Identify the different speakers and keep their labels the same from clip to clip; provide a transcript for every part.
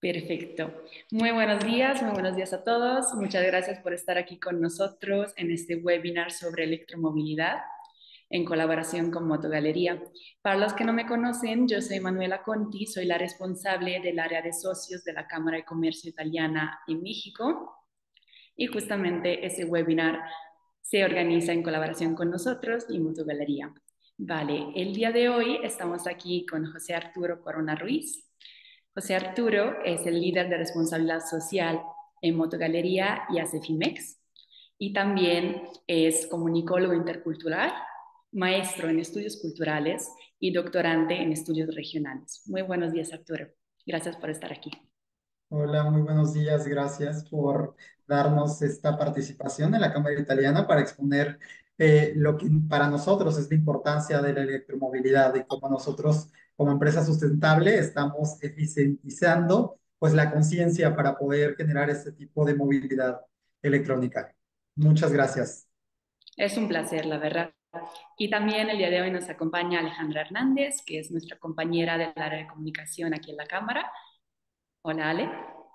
Speaker 1: Perfecto. Muy buenos días a todos. Muchas gracias por estar aquí con nosotros en este webinar sobre electromovilidad en colaboración con Motogalería. Para los que no me conocen, yo soy Manuela Conti, soy la responsable del área de socios de la Cámara de Comercio Italiana en México y justamente ese webinar se organiza en colaboración con nosotros y Motogalería. Vale, el día de hoy estamos aquí con José Arturo Corona Ruiz. José Arturo es el líder de responsabilidad social en Motogalería y Acefimex y también es comunicólogo intercultural, maestro en estudios culturales y doctorante en estudios regionales. Muy buenos días, Arturo. Gracias por estar aquí.
Speaker 2: Hola, muy buenos días. Gracias por darnos esta participación en la Cámara Italiana para exponer lo que para nosotros es la importancia de la electromovilidad y cómo nosotros, como empresa sustentable, estamos eficientizando pues la conciencia para poder generar este tipo de movilidad electrónica. Muchas gracias.
Speaker 1: Es un placer, la verdad. Y también el día de hoy nos acompaña Alejandra Hernández, que es nuestra compañera del área de comunicación aquí en la Cámara. Hola, Ale.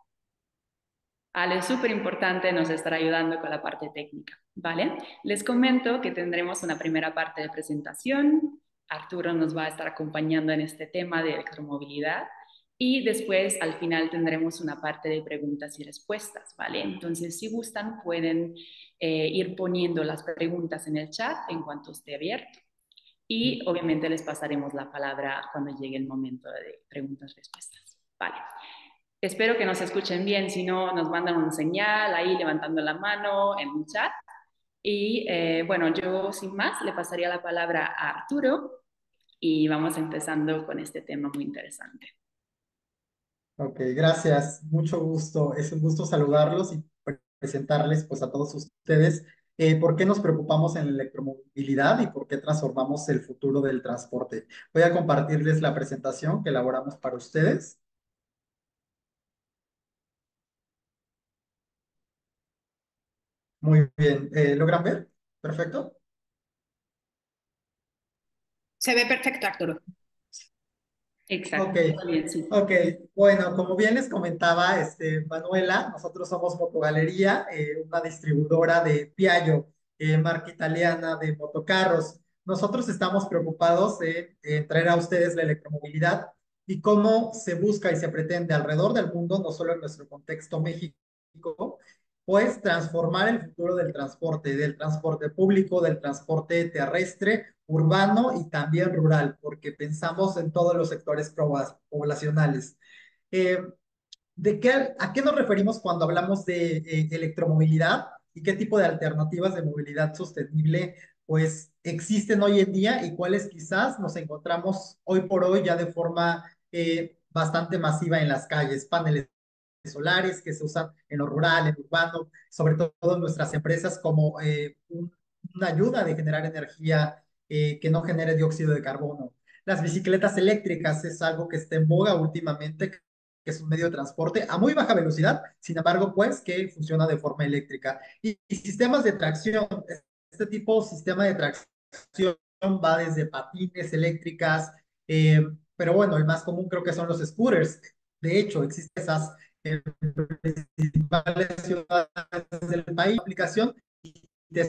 Speaker 1: Ale, es súper importante, nos estará ayudando con la parte técnica, ¿vale? Les comento que tendremos una primera parte de presentación. Arturo nos va a estar acompañando en este tema de electromovilidad y después al final tendremos una parte de preguntas y respuestas, ¿vale? Entonces, si gustan, pueden ir poniendo las preguntas en el chat en cuanto esté abierto y obviamente les pasaremos la palabra cuando llegue el momento de preguntas y respuestas, ¿vale? Espero que nos escuchen bien, si no nos mandan una señal ahí levantando la mano en un chat. Y bueno, yo sin más le pasaría la palabra a Arturo y vamos empezando con este tema muy interesante.
Speaker 2: Ok, gracias. Mucho gusto. Es un gusto saludarlos y presentarles pues a todos ustedes por qué nos preocupamos en la electromovilidad y por qué transformamos el futuro del transporte. Voy a compartirles la presentación que elaboramos para ustedes. Muy bien. ¿Logran ver? Perfecto.
Speaker 3: Se ve perfecto, Arturo.
Speaker 2: Ok,
Speaker 1: Exacto, muy bien, sí.
Speaker 2: ok. Bueno, como bien les comentaba, Manuela, nosotros somos Motogalería, una distribuidora de Piaggio, marca italiana de motocarros. Nosotros estamos preocupados en traer a ustedes la electromovilidad y cómo se busca y se pretende alrededor del mundo, no solo en nuestro contexto México, pues transformar el futuro del transporte público, del transporte terrestre, urbano y también rural, porque pensamos en todos los sectores poblacionales. Eh, ¿A qué nos referimos cuando hablamos de electromovilidad y qué tipo de alternativas de movilidad sostenible pues existen hoy en día y cuáles quizás nos encontramos hoy por hoy ya de forma bastante masiva en las calles? Paneles solares que se usan en lo rural, en lo urbano, sobre todo en nuestras empresas como una ayuda de generar energía que no genere dióxido de carbono. Las bicicletas eléctricas es algo que está en boga últimamente, que es un medio de transporte a muy baja velocidad, sin embargo, pues que funciona de forma eléctrica. Y sistemas de tracción, este tipo de sistema de tracción va desde patines eléctricas, pero bueno, el más común creo que son los scooters. De hecho, existen esas principales ciudades del país, aplicación y te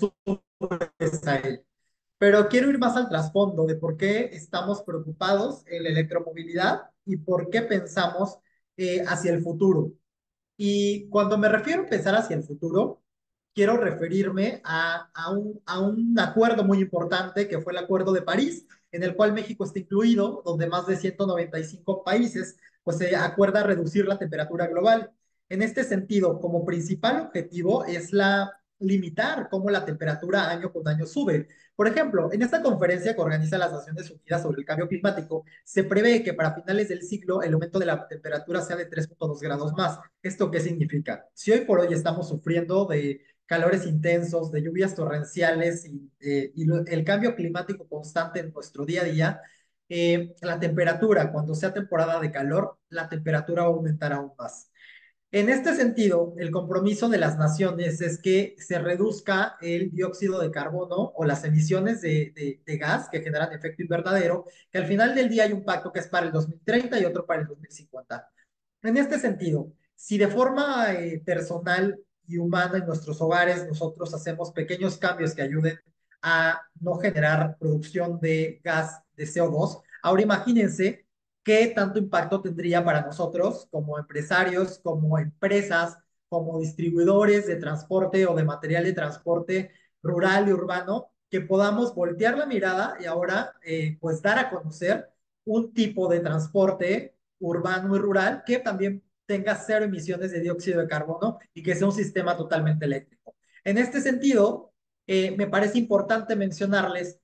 Speaker 2: subes a él. Pero quiero ir más al trasfondo de por qué estamos preocupados en la electromovilidad y por qué pensamos hacia el futuro. Y cuando me refiero a pensar hacia el futuro, quiero referirme a un acuerdo muy importante que fue el Acuerdo de París, en el cual México está incluido, donde más de 195 países pues, se acuerda reducir la temperatura global. En este sentido, como principal objetivo es limitar cómo la temperatura año con año sube. Por ejemplo, en esta conferencia que organiza las Naciones Unidas sobre el cambio climático, se prevé que para finales del siglo el aumento de la temperatura sea de 3,2 grados más. ¿Esto qué significa? Si hoy por hoy estamos sufriendo de calores intensos, de lluvias torrenciales el cambio climático constante en nuestro día a día, la temperatura, cuando sea temporada de calor, la temperatura va a aumentar aún más. En este sentido, el compromiso de las naciones es que se reduzca el dióxido de carbono o las emisiones de gas que generan efecto invernadero, que al final del día hay un pacto que es para el 2030 y otro para el 2050. En este sentido, si de forma personal y humana en nuestros hogares nosotros hacemos pequeños cambios que ayuden a no generar producción de gas de CO2, ahora imagínense qué tanto impacto tendría para nosotros como empresarios, como empresas, como distribuidores de transporte o de material de transporte rural y urbano, que podamos voltear la mirada y ahora pues dar a conocer un tipo de transporte urbano y rural que también tenga cero emisiones de dióxido de carbono y que sea un sistema totalmente eléctrico. En este sentido, me parece importante mencionarles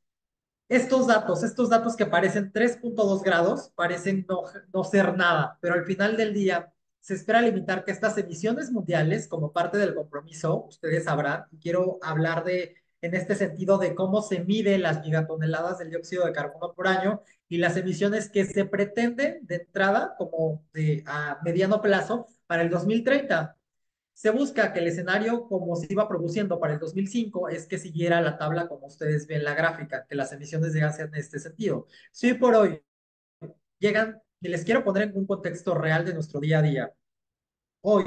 Speaker 2: estos datos que parecen 3.2 grados, parecen no ser nada, pero al final del día se espera limitar que estas emisiones mundiales, como parte del compromiso, ustedes sabrán, y quiero hablar en este sentido, de cómo se miden las gigatoneladas del dióxido de carbono por año y las emisiones que se pretenden de entrada como a mediano plazo para el 2030. Se busca que el escenario, como se iba produciendo para el 2005, es que siguiera la tabla como ustedes ven en la gráfica, que las emisiones de gas en este sentido. Si por hoy llegan, y les quiero poner en un contexto real de nuestro día a día, hoy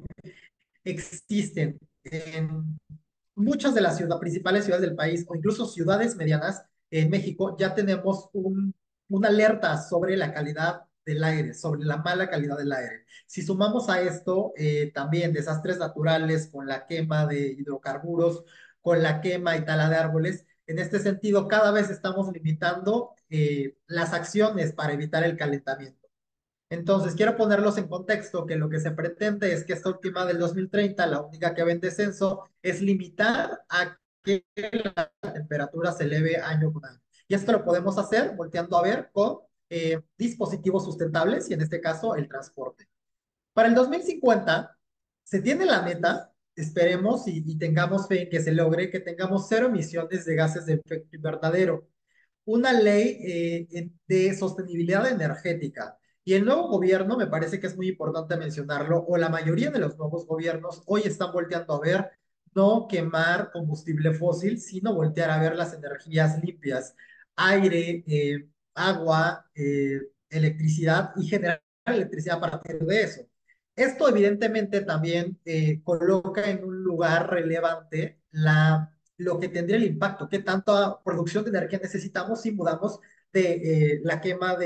Speaker 2: existen en muchas de las principales ciudades del país o incluso ciudades medianas en México, ya tenemos una alerta sobre la calidad del aire, sobre la mala calidad del aire. Si sumamos a esto también desastres naturales con la quema de hidrocarburos, con la quema y tala de árboles, en este sentido cada vez estamos limitando las acciones para evitar el calentamiento. Entonces, quiero ponerlos en contexto que lo que se pretende es que esta última del 2030, la única que va en descenso, es limitar a que la temperatura se eleve año con año. Y esto lo podemos hacer volteando a ver con dispositivos sustentables y en este caso el transporte. Para el 2050 se tiene la meta, esperemos y tengamos fe en que se logre, que tengamos cero emisiones de gases de efecto invernadero, una ley de sostenibilidad energética. Y el nuevo gobierno, me parece que es muy importante mencionarlo, o la mayoría de los nuevos gobiernos hoy están volteando a ver no quemar combustible fósil, sino voltear a ver las energías limpias, aire, agua, electricidad y generar electricidad a partir de eso. Esto evidentemente también coloca en un lugar relevante lo que tendría el impacto, qué tanta producción de energía necesitamos si mudamos de la quema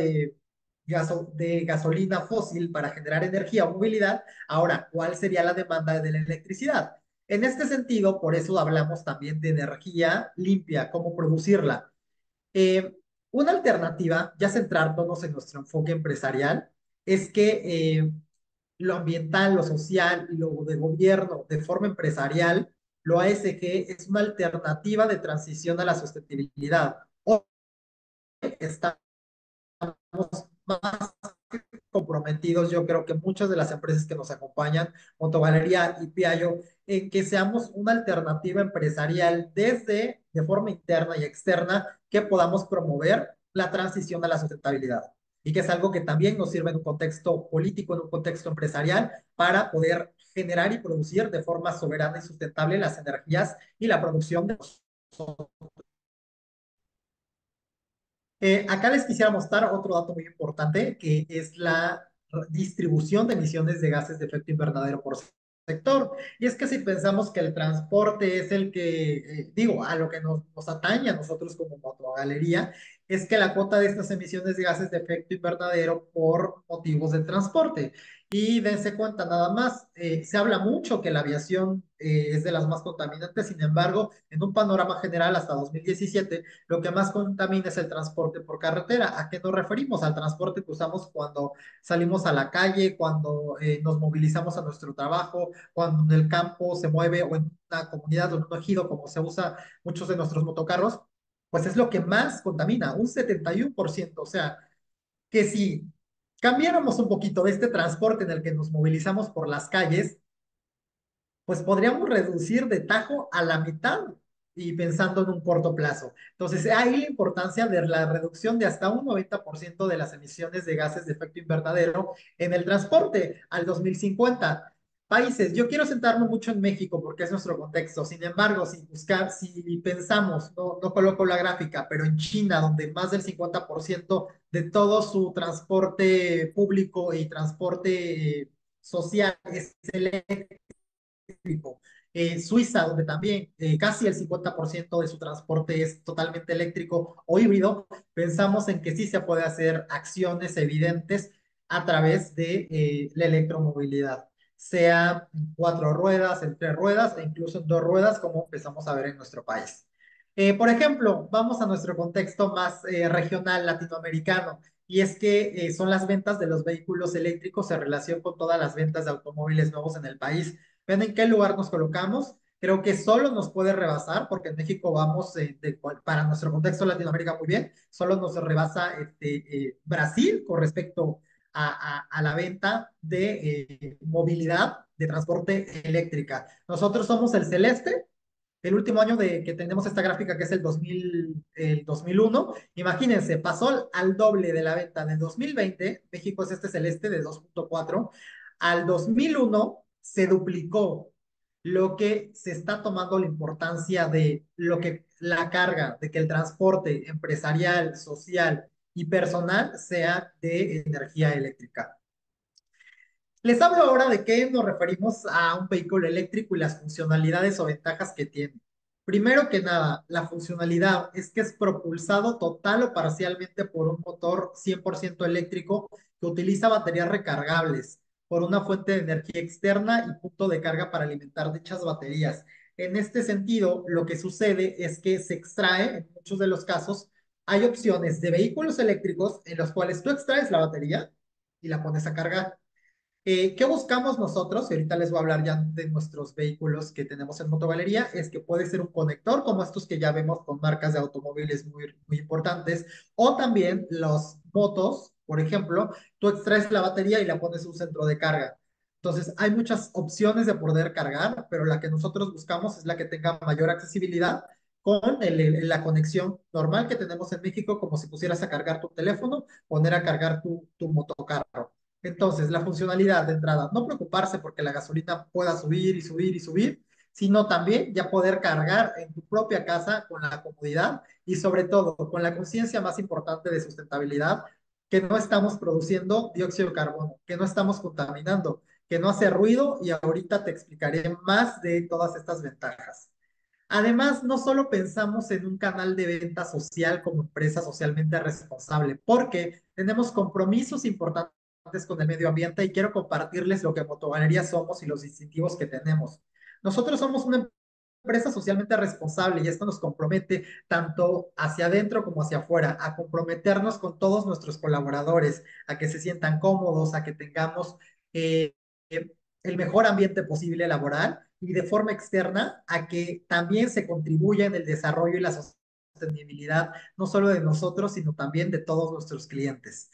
Speaker 2: de gasolina fósil para generar energía o movilidad. Ahora, ¿cuál sería la demanda de la electricidad? En este sentido, por eso hablamos también de energía limpia, cómo producirla. Eh, una alternativa, ya centrándonos en nuestro enfoque empresarial, es que lo ambiental, lo social y lo de gobierno de forma empresarial, lo ASG es una alternativa de transición a la sostenibilidad. Hoy estamos más comprometidos, yo creo que muchas de las empresas que nos acompañan, Motogalería y Piaggio, en que seamos una alternativa empresarial desde, de forma interna y externa, que podamos promover la transición a la sustentabilidad. Y que es algo que también nos sirve en un contexto político, en un contexto empresarial, para poder generar y producir de forma soberana y sustentable las energías y la producción de acá les quisiera mostrar otro dato muy importante, que es la distribución de emisiones de gases de efecto invernadero por sector. Y es que si pensamos que el transporte es el que, digo, a lo que nos atañe a nosotros como motogalería, es que la cuota de estas emisiones de gases de efecto invernadero por motivos del transporte. Y dense cuenta nada más, se habla mucho que la aviación es de las más contaminantes, sin embargo, en un panorama general hasta 2017, lo que más contamina es el transporte por carretera. ¿A qué nos referimos? Al transporte que usamos cuando salimos a la calle, cuando nos movilizamos a nuestro trabajo, cuando en el campo se mueve o en una comunidad o en un ejido, como se usa muchos de nuestros motocarros, pues es lo que más contamina, un 71%. O sea, que si cambiáramos un poquito de este transporte en el que nos movilizamos por las calles, pues podríamos reducir de tajo a la mitad y pensando en un corto plazo. Entonces, ahí la importancia de la reducción de hasta un 90% de las emisiones de gases de efecto invernadero en el transporte al 2050. Países, yo quiero centrarme mucho en México porque es nuestro contexto. Sin embargo, si pensamos, no coloco la gráfica, pero en China, donde más del 50% de todo su transporte público y transporte social es eléctrico. Suiza, donde también casi el 50% de su transporte es totalmente eléctrico o híbrido, pensamos en que sí se puede hacer acciones evidentes a través de la electromovilidad, sea en cuatro ruedas, en tres ruedas e incluso en dos ruedas, como empezamos a ver en nuestro país. Por ejemplo, vamos a nuestro contexto más regional latinoamericano, y es que son las ventas de los vehículos eléctricos en relación con todas las ventas de automóviles nuevos en el país. ¿Ven en qué lugar nos colocamos? Creo que solo nos puede rebasar, porque en México vamos, para nuestro contexto Latinoamérica, muy bien, solo nos rebasa Brasil con respecto a la venta de movilidad de transporte eléctrica. Nosotros somos el celeste, el último año de que tenemos esta gráfica, que es el 2001, imagínense, pasó al doble de la venta del 2020, México es este celeste de 2.4, al 2001 se duplicó, lo que se está tomando la importancia de lo que la carga, de que el transporte empresarial, social y personal sea de energía eléctrica. Les hablo ahora de qué nos referimos a un vehículo eléctrico y las funcionalidades o ventajas que tiene. Primero que nada, la funcionalidad es que es propulsado total o parcialmente por un motor 100% eléctrico que utiliza baterías recargables por una fuente de energía externa y punto de carga para alimentar dichas baterías. En este sentido, lo que sucede es que se extrae, en muchos de los casos, hay opciones de vehículos eléctricos en los cuales tú extraes la batería y la pones a cargar. ¿Qué buscamos nosotros? Y ahorita les voy a hablar ya de nuestros vehículos que tenemos en Motogalería. Es que puede ser un conector, como estos que ya vemos con marcas de automóviles muy importantes, o también los motos, por ejemplo, tú extraes la batería y la pones en un centro de carga. Entonces, hay muchas opciones de poder cargar, pero la que nosotros buscamos es la que tenga mayor accesibilidad con la conexión normal que tenemos en México, como si pusieras a cargar tu teléfono, poner a cargar tu motocarro. Entonces, la funcionalidad de entrada, no preocuparse porque la gasolina pueda subir y subir y subir, sino también ya poder cargar en tu propia casa con la comodidad y sobre todo con la conciencia más importante de sustentabilidad, que no estamos produciendo dióxido de carbono, que no estamos contaminando, que no hace ruido y ahorita te explicaré más de todas estas ventajas. Además, no solo pensamos en un canal de venta social como empresa socialmente responsable, porque tenemos compromisos importantes con el medio ambiente y quiero compartirles lo que Motogalería somos y los distintivos que tenemos. Nosotros somos una empresa socialmente responsable y esto nos compromete tanto hacia adentro como hacia afuera, a comprometernos con todos nuestros colaboradores, a que se sientan cómodos, a que tengamos eh, el mejor ambiente posible laboral y de forma externa a que también se contribuya en el desarrollo y la sostenibilidad, no solo de nosotros, sino también de todos nuestros clientes.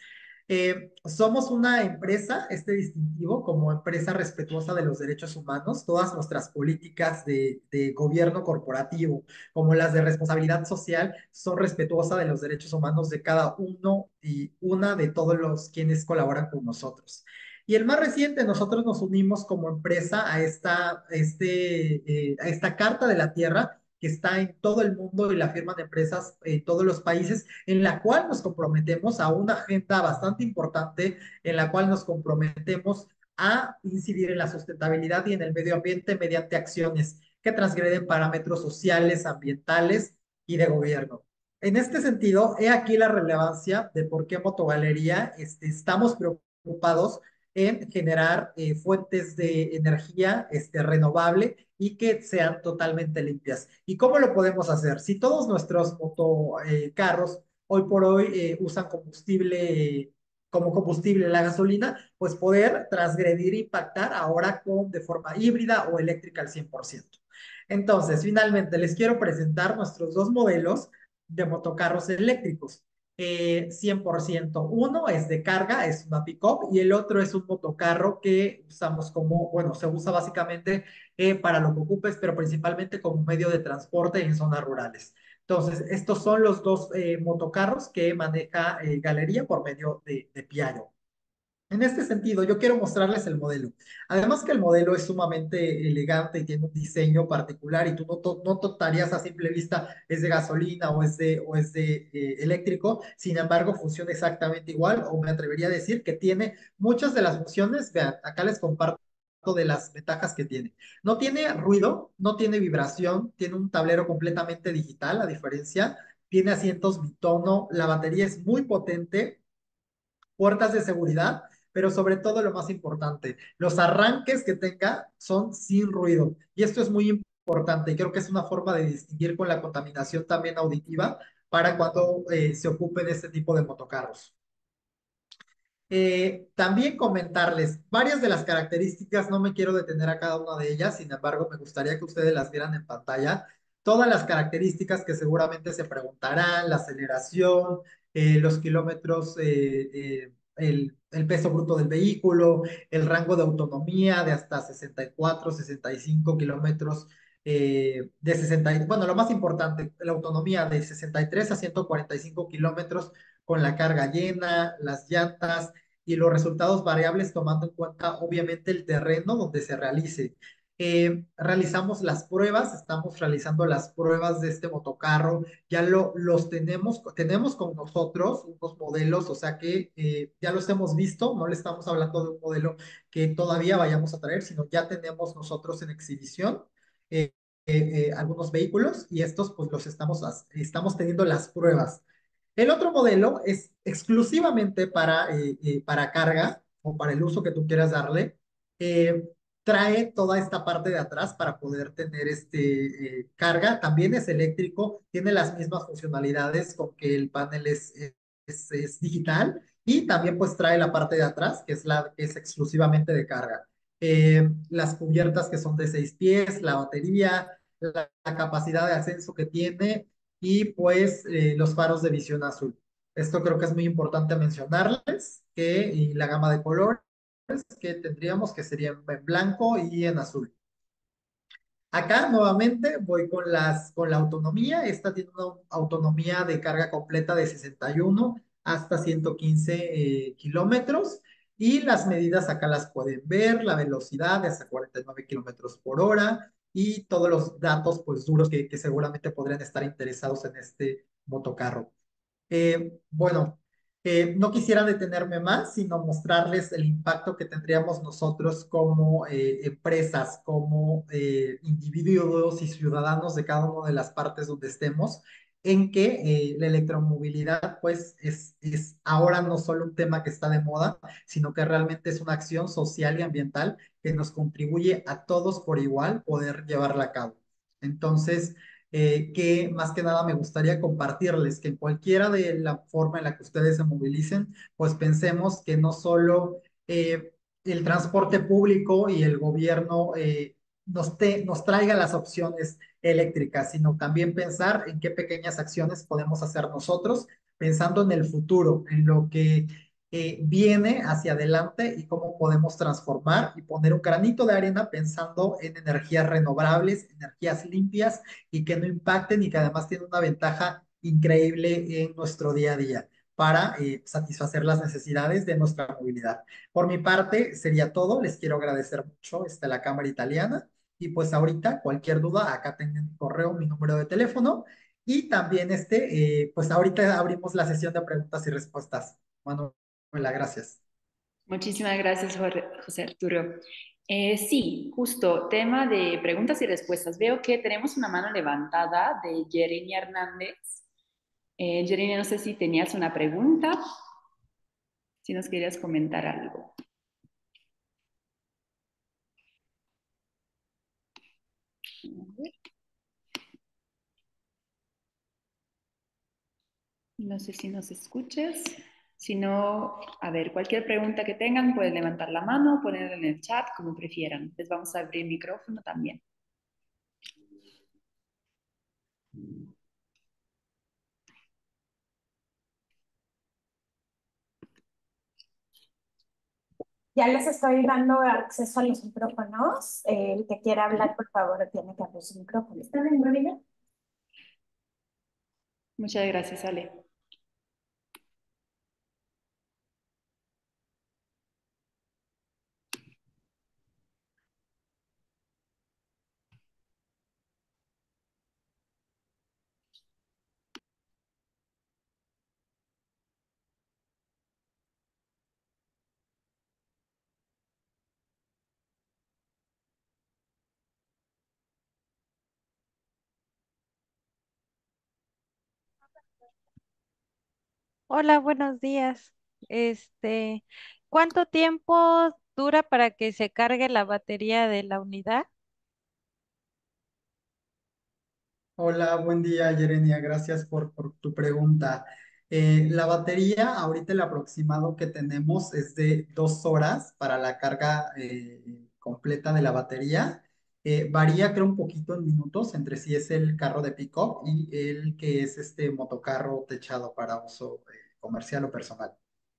Speaker 2: Somos una empresa, este distintivo, como empresa respetuosa de los derechos humanos, todas nuestras políticas de gobierno corporativo, como las de responsabilidad social, son respetuosas de los derechos humanos de cada uno y una de todos los quienes colaboran con nosotros. Y el más reciente, nosotros nos unimos como empresa a esta Carta de la Tierra que está en todo el mundo y la firman empresas en todos los países, en la cual nos comprometemos a una agenda bastante importante, en la cual nos comprometemos a incidir en la sustentabilidad y en el medio ambiente mediante acciones que transgreden parámetros sociales, ambientales y de gobierno. En este sentido, he aquí la relevancia de por qué Motogalería estamos preocupados en generar fuentes de energía renovable y que sean totalmente limpias. ¿Y cómo lo podemos hacer? Si todos nuestros motocarros hoy por hoy usan combustible como combustible la gasolina, pues poder transgredir e impactar ahora de forma híbrida o eléctrica al 100%. Entonces, finalmente, les quiero presentar nuestros dos modelos de motocarros eléctricos. 100%. Uno es de carga, es una pick-up, y el otro es un motocarro que usamos como, bueno, se usa básicamente para lo que ocupes, pero principalmente como medio de transporte en zonas rurales. Entonces, estos son los dos motocarros que maneja Galería por medio de Piaggio. En este sentido, yo quiero mostrarles el modelo. Además que el modelo es sumamente elegante y tiene un diseño particular y tú no notarías a simple vista es de gasolina o es de eléctrico, sin embargo funciona exactamente igual o me atrevería a decir que tiene muchas de las funciones, vean, acá les comparto de las ventajas que tiene. No tiene ruido, no tiene vibración, tiene un tablero completamente digital, a diferencia, tiene asientos bitono, la batería es muy potente, puertas de seguridad, pero sobre todo lo más importante, los arranques que tenga son sin ruido. Y esto es muy importante y creo que es una forma de distinguir con la contaminación también auditiva para cuando se ocupen este tipo de motocarros. También comentarles varias de las características, no me quiero detener a cada una de ellas, sin embargo, me gustaría que ustedes las vieran en pantalla. Todas las características que seguramente se preguntarán, la aceleración, los kilómetros, el peso bruto del vehículo, el rango de autonomía de hasta 64, 65 kilómetros, bueno, lo más importante, la autonomía de 63 a 145 kilómetros con la carga llena, las llantas y los resultados variables tomando en cuenta obviamente el terreno donde se realice. Realizamos las pruebas, estamos realizando las pruebas de este motocarro, ya los tenemos con nosotros unos modelos, o sea que ya los hemos visto, no le estamos hablando de un modelo que todavía vayamos a traer, sino ya tenemos nosotros en exhibición eh, algunos vehículos y estos pues estamos teniendo las pruebas. El otro modelo es exclusivamente para carga o para el uso que tú quieras darle. Eh, Trae toda esta parte de atrás para poder tener carga. También es eléctrico, tiene las mismas funcionalidades con que el panel es digital y también pues trae la parte de atrás que es la que es exclusivamente de carga. Las cubiertas que son de 6 pies, la batería, la capacidad de ascenso que tiene y pues los faros de visión azul. Esto creo que es muy importante mencionarles, que y la gama de colores que tendríamos que serían en blanco y en azul. Acá nuevamente voy con la autonomía. Esta tiene una autonomía de carga completa de 61 hasta 115 kilómetros. Y las medidas acá las pueden ver, la velocidad de hasta 49 kilómetros por hora y todos los datos pues duros que seguramente podrían estar interesados en este motocarro. Bueno, no quisiera detenerme más, sino mostrarles el impacto que tendríamos nosotros como empresas, como individuos y ciudadanos de cada una de las partes donde estemos, en que la electromovilidad pues es ahora no solo un tema que está de moda, sino que realmente es una acción social y ambiental que nos contribuye a todos por igual poder llevarla a cabo. Entonces, que más que nada me gustaría compartirles que en cualquiera de la forma en la que ustedes se movilicen, pues pensemos que no solo el transporte público y el gobierno nos traiga las opciones eléctricas, sino también pensar en qué pequeñas acciones podemos hacer nosotros, pensando en el futuro, en lo que viene hacia adelante y cómo podemos transformar y poner un granito de arena pensando en energías renovables, energías limpias y que no impacten y que además tienen una ventaja increíble en nuestro día a día para satisfacer las necesidades de nuestra movilidad. Por mi parte, sería todo. Les quiero agradecer mucho la Cámara Italiana y pues ahorita cualquier duda, acá tienen mi correo, mi número de teléfono y también pues ahorita abrimos la sesión de preguntas y respuestas. Manuela, gracias.
Speaker 1: Muchísimas gracias, José Arturo. Sí, justo, tema de preguntas y respuestas. Veo que tenemos una mano levantada de Jeremy Hernández. Jeremy, no sé si tenías una pregunta, si nos querías comentar algo. No sé si nos escuchas. Si no, a ver, cualquier pregunta que tengan, pueden levantar la mano, ponerla en el chat, como prefieran. Les vamos a abrir el micrófono también.
Speaker 3: Ya les estoy dando acceso a los micrófonos. El que quiera hablar, por favor, tiene que abrir su micrófono. ¿Está bien, María?
Speaker 1: Muchas gracias, Ale.
Speaker 4: Hola, buenos días. Este, ¿Cuánto tiempo dura para que se cargue la batería de la unidad?
Speaker 2: Hola, buen día, Yerenia. Gracias por tu pregunta. La batería, ahorita el aproximado que tenemos es de 2 horas para la carga completa de la batería. Varía, creo, un poquito en minutos entre si es el carro de pick-up y el que es este motocarro techado para uso comercial o personal.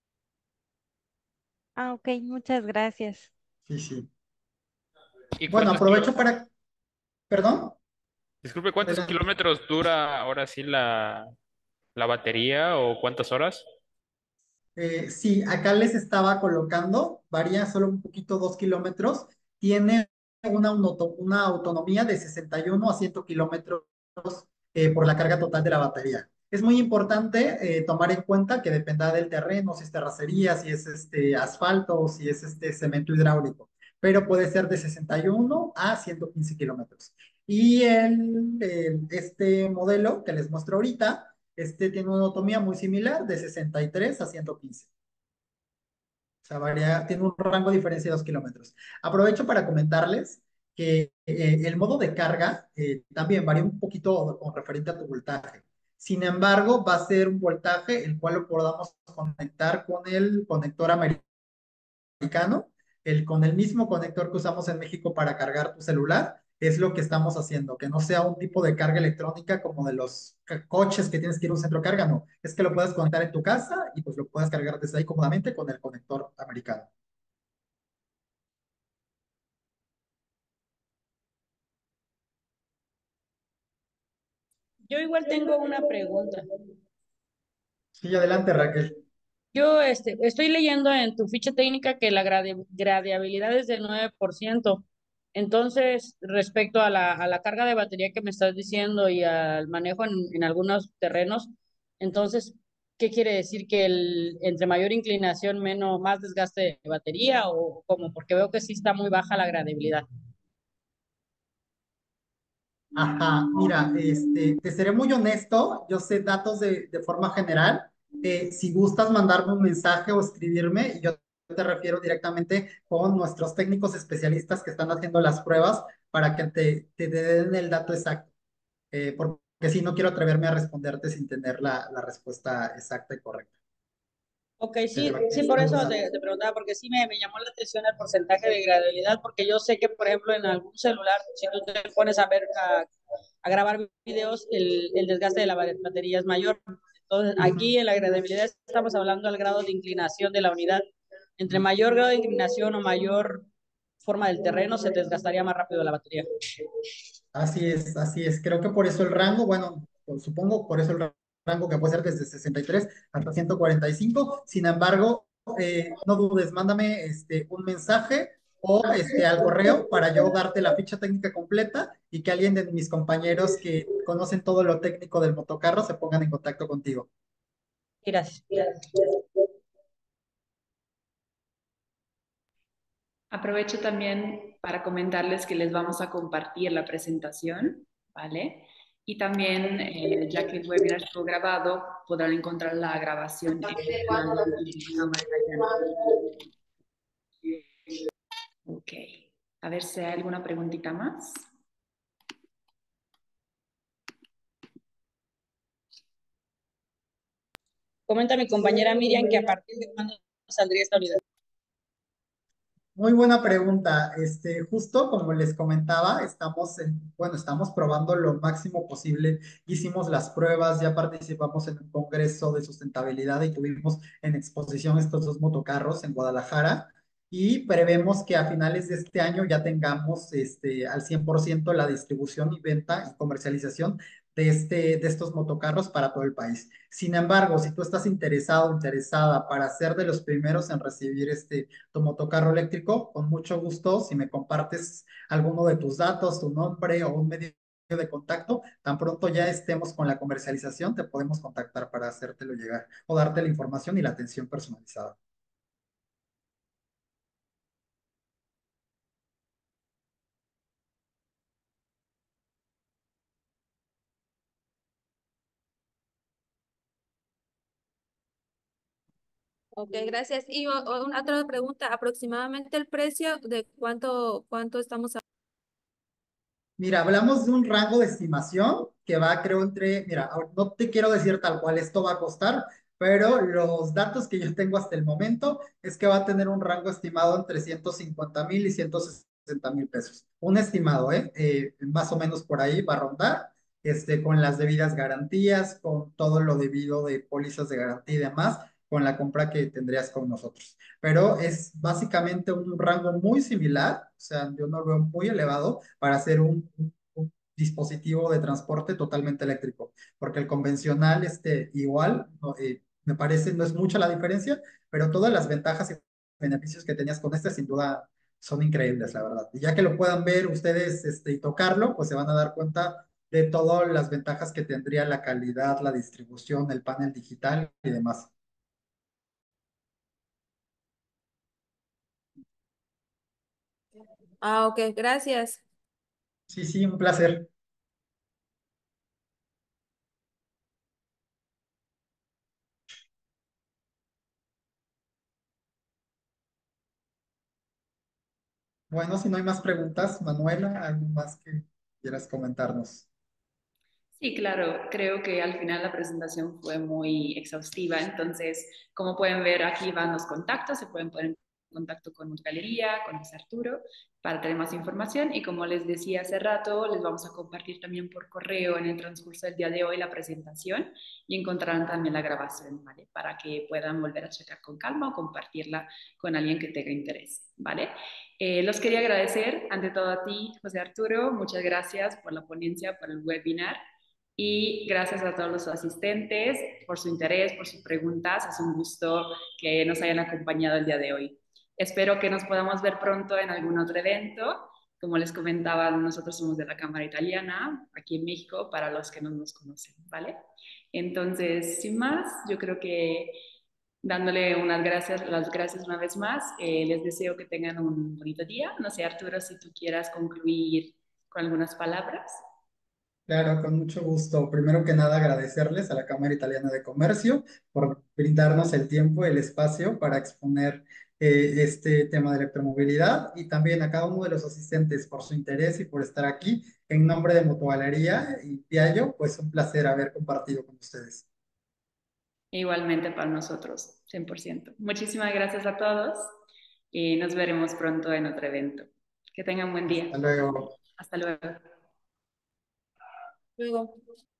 Speaker 4: Ah, ok, muchas gracias.
Speaker 2: Sí, sí.
Speaker 5: ¿Y
Speaker 2: Bueno,
Speaker 5: cuántos
Speaker 2: aprovecho para, perdón,
Speaker 5: disculpe, cuántos
Speaker 2: adelante.
Speaker 5: kilómetros dura ahora sí la batería o cuántas horas?
Speaker 2: Sí, acá les estaba colocando, varía solo un poquito 2 kilómetros, tiene una autonomía de 61 a 100 kilómetros por la carga total de la batería. Es muy importante tomar en cuenta que dependerá del terreno, si es terracería, si es asfalto o si es cemento hidráulico, pero puede ser de 61 a 115 kilómetros. Y este modelo que les muestro ahorita, tiene una autonomía muy similar de 63 a 115. O sea, varía, tiene un rango de diferencia de 2 kilómetros. Aprovecho para comentarles que el modo de carga también varía un poquito con referente a tu voltaje. Sin embargo, va a ser un voltaje el cual lo podamos conectar con el conector americano, con el mismo conector que usamos en México para cargar tu celular. Es lo que estamos haciendo, que no sea un tipo de carga electrónica como de los coches que tienes que ir a un centro de carga, no. Es que lo puedas conectar en tu casa y pues lo puedas cargar desde ahí cómodamente con el conector americano.
Speaker 6: Yo igual tengo una pregunta.
Speaker 2: Sí, adelante, Raquel.
Speaker 6: Yo estoy leyendo en tu ficha técnica que la gradeabilidad es del 9%. Entonces, respecto a la carga de batería que me estás diciendo y al manejo en algunos terrenos, entonces, ¿qué quiere decir? ¿Que entre mayor inclinación, menos, más desgaste de batería o cómo? Porque veo que sí está muy baja la gradeabilidad.
Speaker 2: Ajá, mira, te seré muy honesto, yo sé datos de forma general. Si gustas mandarme un mensaje o escribirme, y yo te refiero directamente con nuestros técnicos especialistas que están haciendo las pruebas para que te den el dato exacto. Porque si no quiero atreverme a responderte sin tener la respuesta exacta y correcta.
Speaker 6: Ok,
Speaker 2: Te
Speaker 6: sí, sí, por
Speaker 2: refiero
Speaker 6: eso
Speaker 2: a-
Speaker 6: te preguntaba, porque sí me llamó la atención el porcentaje de gradualidad, porque yo sé que, por ejemplo, en algún celular, si tú te pones a ver, a grabar videos, el desgaste de la batería es mayor. Entonces,
Speaker 2: Ujú.
Speaker 6: aquí en la gradualidad estamos hablando del grado de inclinación de la unidad. Entre mayor grado de inclinación o mayor forma del terreno, se desgastaría más rápido la batería.
Speaker 2: Así es, así es. Creo que por eso el rango, bueno, pues, supongo por eso el rango que puede ser desde 63 hasta 145. Sin embargo, no dudes, mándame un mensaje o al correo para yo darte la ficha técnica completa y que alguien de mis compañeros que conocen todo lo técnico del motocarro se pongan en contacto contigo.
Speaker 6: Gracias.
Speaker 1: Aprovecho también para comentarles que les vamos a compartir la presentación, ¿vale? Y también, ya que el webinar estuvo grabado, podrán encontrar la grabación en el canal de YouTube de Cámara Italiana. Ok. A ver si hay alguna preguntita más.
Speaker 6: Comenta mi compañera Miriam que a partir de cuándo saldría esta unidad.
Speaker 2: Muy buena pregunta. Justo como les comentaba, bueno, estamos probando lo máximo posible. Hicimos las pruebas, ya participamos en un congreso de sustentabilidad y tuvimos en exposición estos 2 motocarros en Guadalajara y prevemos que a finales de este año ya tengamos al 100% la distribución y venta y comercialización de estos motocarros para todo el país. Sin embargo, si tú estás interesado, interesada para ser de los primeros en recibir tu motocarro eléctrico, con mucho gusto, si me compartes alguno de tus datos, tu nombre o un medio de contacto, tan pronto ya estemos con la comercialización, te podemos contactar para hacértelo llegar o darte la información y la atención personalizada.
Speaker 7: Ok, gracias. Y una otra pregunta, aproximadamente el precio de cuánto estamos hablando.
Speaker 2: Mira, hablamos de un rango de estimación que va, creo, mira, no te quiero decir tal cual esto va a costar, pero los datos que yo tengo hasta el momento es que va a tener un rango estimado entre 150,000 y 160,000 pesos. Un estimado, ¿eh? Más o menos por ahí va a rondar, con las debidas garantías, con todo lo debido de pólizas de garantía y demás, con la compra que tendrías con nosotros. Pero es básicamente un rango muy similar, o sea, yo no lo veo muy elevado para hacer un dispositivo de transporte totalmente eléctrico, porque el convencional, igual, no, me parece, no es mucha la diferencia, pero todas las ventajas y beneficios que tenías con sin duda son increíbles, la verdad. Y ya que lo puedan ver ustedes, y tocarlo, pues se van a dar cuenta de todas las ventajas que tendría la calidad, la distribución, el panel digital y demás.
Speaker 7: Ah, ok, gracias.
Speaker 2: Sí, sí, un placer. Bueno, si no hay más preguntas, Manuela, ¿algo más que quieras comentarnos?
Speaker 1: Sí, claro, creo que al final la presentación fue muy exhaustiva, entonces, como pueden ver, aquí van los contactos, se pueden poner en contacto con nuestra galería, con José Arturo, para tener más información y como les decía hace rato, les vamos a compartir también por correo en el transcurso del día de hoy la presentación y encontrarán también la grabación, ¿vale? Para que puedan volver a checar con calma o compartirla con alguien que tenga interés, ¿vale? Los quería agradecer ante todo a ti, José Arturo, muchas gracias por la ponencia, por el webinar. Y gracias a todos los asistentes por su interés, por sus preguntas. Es un gusto que nos hayan acompañado el día de hoy. Espero que nos podamos ver pronto en algún otro evento. Como les comentaba, nosotros somos de la Cámara Italiana, aquí en México, para los que no nos conocen, ¿vale? Entonces, sin más, yo creo que dándole las gracias una vez más, les deseo que tengan un bonito día. No sé, Arturo, si tú quieras concluir con algunas palabras.
Speaker 2: Claro, con mucho gusto. Primero que nada, agradecerles a la Cámara Italiana de Comercio por brindarnos el tiempo, el espacio para exponer este tema de electromovilidad y también a cada uno de los asistentes por su interés y por estar aquí. En nombre de Motogalería y Piaggio, pues un placer haber compartido con ustedes.
Speaker 1: Igualmente para nosotros, 100%. Muchísimas gracias a todos y nos veremos pronto en otro evento. Que tengan buen día.
Speaker 2: Hasta luego.
Speaker 1: Hasta luego.
Speaker 7: Luego.